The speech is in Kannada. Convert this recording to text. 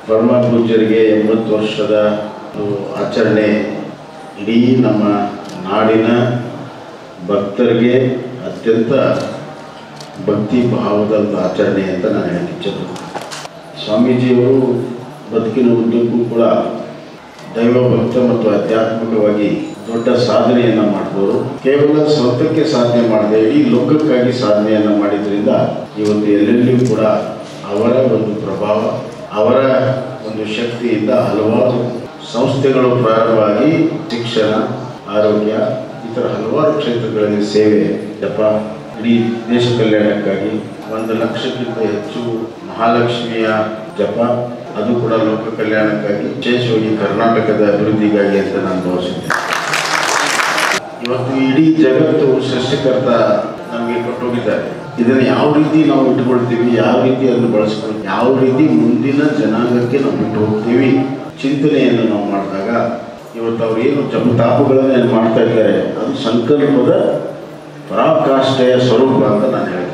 ಪರಮ ಪೂಜ್ಯರಿಗೆ 80 ವರ್ಷದ ಆಚರಣೆ ಇಡೀ ನಮ್ಮ ನಾಡಿನ ಭಕ್ತರಿಗೆ ಅತ್ಯಂತ ಭಕ್ತಿ ಭಾವದ ಆಚರಣೆ ಅಂತ ನಾನು ಹೇಳಕ್ಕೆ ಇಚ್ಛೆಪಡ್ತೀನಿ. ಸ್ವಾಮೀಜಿಯವರು ಬದುಕಿನ ಉದ್ದಕ್ಕೂ ಕೂಡ ದೈವ ಭಕ್ತ ಮತ್ತು ಆಧ್ಯಾತ್ಮಿಕವಾಗಿ ದೊಡ್ಡ ಸಾಧನೆಯನ್ನು ಮಾಡಿದವರು. ಕೇವಲ ಸ್ವಂತಕ್ಕೆ ಸಾಧನೆ ಮಾಡದೆ ಇಡೀ ಲೋಕಕ್ಕಾಗಿ ಸಾಧನೆಯನ್ನು ಮಾಡಿದ್ರಿಂದ ಇವತ್ತು ಎಲ್ಲೆಲ್ಲಿಯೂ ಕೂಡ ಅವರ ಒಂದು ಪ್ರಭಾವ, ಅವರ ಒಂದು ಶಕ್ತಿಯಿಂದ ಹಲವಾರು ಸಂಸ್ಥೆಗಳು ಪ್ರಾರಂಭವಾಗಿ ಶಿಕ್ಷಣ, ಆರೋಗ್ಯ, ಇತರ ಹಲವಾರು ಕ್ಷೇತ್ರಗಳಲ್ಲಿ ಸೇವೆ ಜಪ, ಇಡೀ ದೇಶ ಕಲ್ಯಾಣಕ್ಕಾಗಿ 1 ಲಕ್ಷಕ್ಕಿಂತ ಹೆಚ್ಚು ಮಹಾಲಕ್ಷ್ಮಿಯ ಜಪ, ಅದು ಕೂಡ ಲೋಕ ಕಲ್ಯಾಣಕ್ಕಾಗಿ, ವಿಶೇಷವಾಗಿ ಕರ್ನಾಟಕದ ಅಭಿವೃದ್ಧಿಗಾಗಿ ಅಂತ ನಾನು ಭಾವಿಸಿದ್ದೇನೆ. ಇವತ್ತು ಇಡೀ ಜಗತ್ತು ಸೃಷ್ಟಿಕರ್ತ ನಮಗೆ ಕೊಟ್ಟೋಗಿದ್ದಾರೆ. ಇದನ್ನು ಯಾವ ರೀತಿ ನಾವು ಇಟ್ಕೊಳ್ತೀವಿ, ಯಾವ ರೀತಿ ಅದನ್ನು ಬಳಸ್ಕೊಳ್ತೀವಿ, ಯಾವ ರೀತಿ ಮುಂದಿನ ಜನಾಂಗಕ್ಕೆ ನಾವು ಬಿಟ್ಟು ಹೋಗ್ತೀವಿ ಚಿಂತನೆಯನ್ನು ನಾವು ಮಾಡಿದಾಗ ಇವತ್ತು ಅವ್ರು ಏನು ಜಪತಾಪಗಳನ್ನು ಮಾಡ್ತಾ ಇದ್ದಾರೆ ಅದು ಸಂಕಲ್ಪದ ಪರಾಕಾಷ್ಠೆಯ ಸ್ವರೂಪ ಅಂತ ನಾನು ಹೇಳ್ತೀನಿ.